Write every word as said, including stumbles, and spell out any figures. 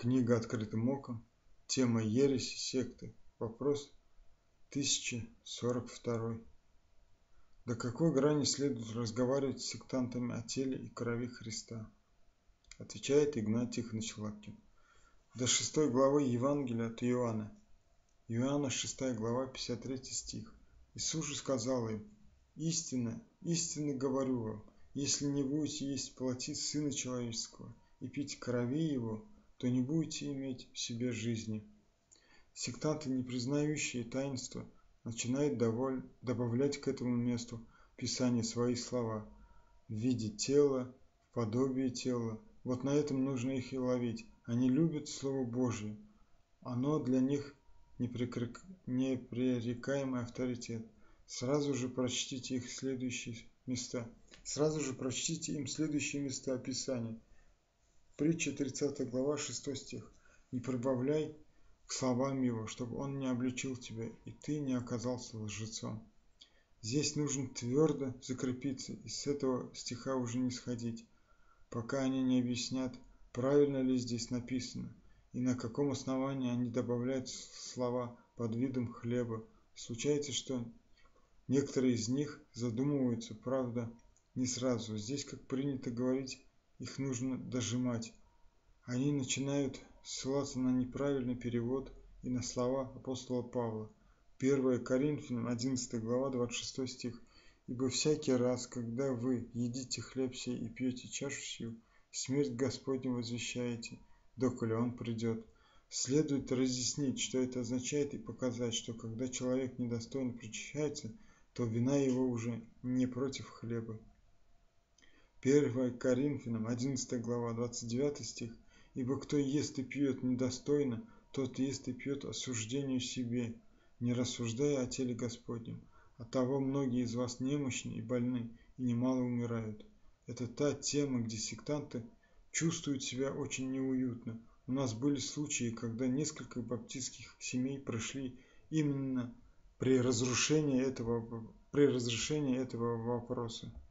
Книга «Открытым оком». Тема ереси секты. Вопрос тысяча сорок два. До какой грани следует разговаривать с сектантами о теле и крови Христа? Отвечает Игнатий Тихонович Лапкин. До шестой главы Евангелия от Иоанна. Иоанна шестая глава, пятьдесят третий стих. Иисус же сказал им: «Истинно, истинно говорю вам, если не будете есть плоти Сына Человеческого и пить крови Его, то не будете иметь в себе жизни». Сектанты, не признающие таинства, начинают доволь... добавлять к этому месту Писания свои слова в виде тела, в подобии тела. Вот на этом нужно их и ловить. Они любят Слово Божие. Оно для них непрекр... непререкаемый авторитет. Сразу же прочтите их следующие места. Сразу же прочтите им следующие места Писания. Притча тридцатая глава, шестой стих. «Не прибавляй к словам его, чтобы он не обличил тебя, и ты не оказался лжецом». Здесь нужно твердо закрепиться и с этого стиха уже не сходить, пока они не объяснят, правильно ли здесь написано, и на каком основании они добавляют слова под видом хлеба. Случается, что некоторые из них задумываются, правда, не сразу. Здесь, как принято говорить, их нужно дожимать. Они начинают ссылаться на неправильный перевод и на слова апостола Павла. первое Коринфянам одиннадцатая глава, двадцать шестой стих. «Ибо всякий раз, когда вы едите хлеб сей и пьете чашу сию, смерть Господню возвещаете, доколе Он придет». Следует разъяснить, что это означает, и показать, что когда человек недостойно причащается, то вина его уже не против хлеба. первое Коринфянам одиннадцатая глава, двадцать девятый стих. «Ибо кто ест и пьет недостойно, тот ест и пьет осуждению себе, не рассуждая о теле Господнем. Оттого многие из вас немощны и больны, и немало умирают». Это та тема, где сектанты чувствуют себя очень неуютно. У нас были случаи, когда несколько баптистских семей прошли именно при разрушении этого, при разрешении этого вопроса.